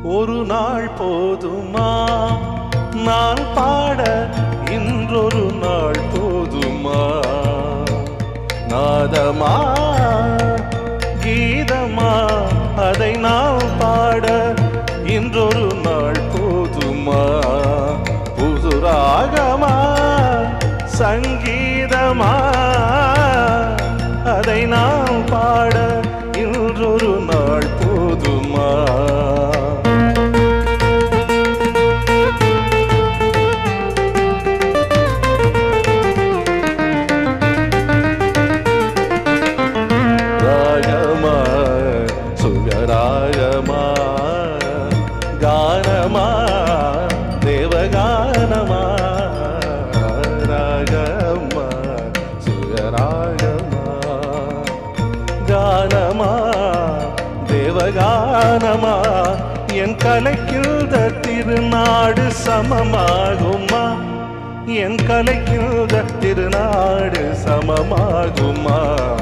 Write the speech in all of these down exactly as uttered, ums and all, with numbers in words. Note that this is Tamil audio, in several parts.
ஒரு நாள் போதுமா நான் பாட இன்றொரு நாள் போதுமா நாதமா கீதமா அதை நான் பாட இன்றொரு நாள் போதுமா புதுராகமா சங்கீதமா அதை நான் பாட இன்றொரு நாள் போதுமா ராகமா சுகராகமா கானமா தேவகானமா ராகமா சுகராகமா கானமா தேவகானமா என் கலைக்கின்ற திருநாடு சமமாகுமா என் கலைக்கின்ற திருநாடு சமமாகுமா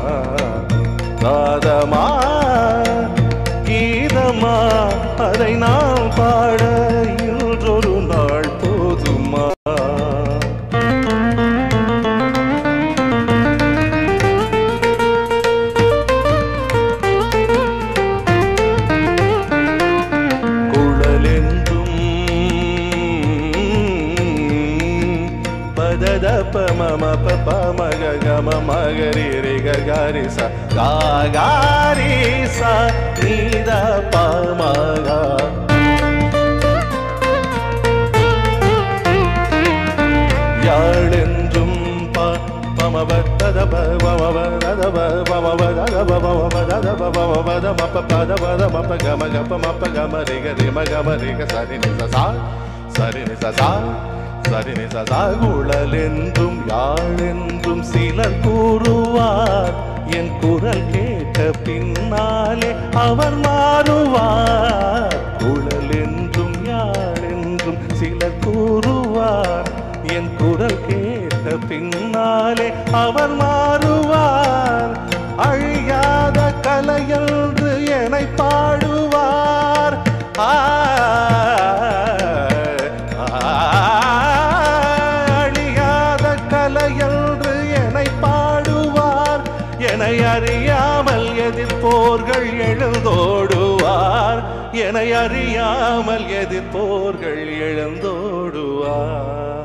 நாதமா கீதமா அதை நான் பாட இன்றொரு நாள் போதுமா குழலென்றும் பதத பம பப மக கம மகரி ரி கரி ச காரி ச நீத பமக யாழென்றும் பமப ததப பமப ததப பமப ததப பமப ததப பமப தமப பதப மப கம கப மப கம ரி கரி ம கம ரி க சரி நி ச சா சரி நி ச சா சரி நி ச சா குழலென்றும் யாழென்றும் சிலர் கூறுவார் என் குரல் கேட்ட பின்னாலே அவர் மாறுவார் குழலென்றும் யாழென்றும் சிலர் கூறுவார் என் குரல் கேட்ட பின்னாலே அவர் மாறுவார் அழியாத கலையென்று என்னை பாடுவார் அழியாத கலையென்று என்னை பாடுவார் என்னை அறியாமல் எதிர்ப்போர்கள் எழுந்தோடுவார் என்னை அறியாமல் எதிர்ப்போர்கள் எழுந்தோடுவார்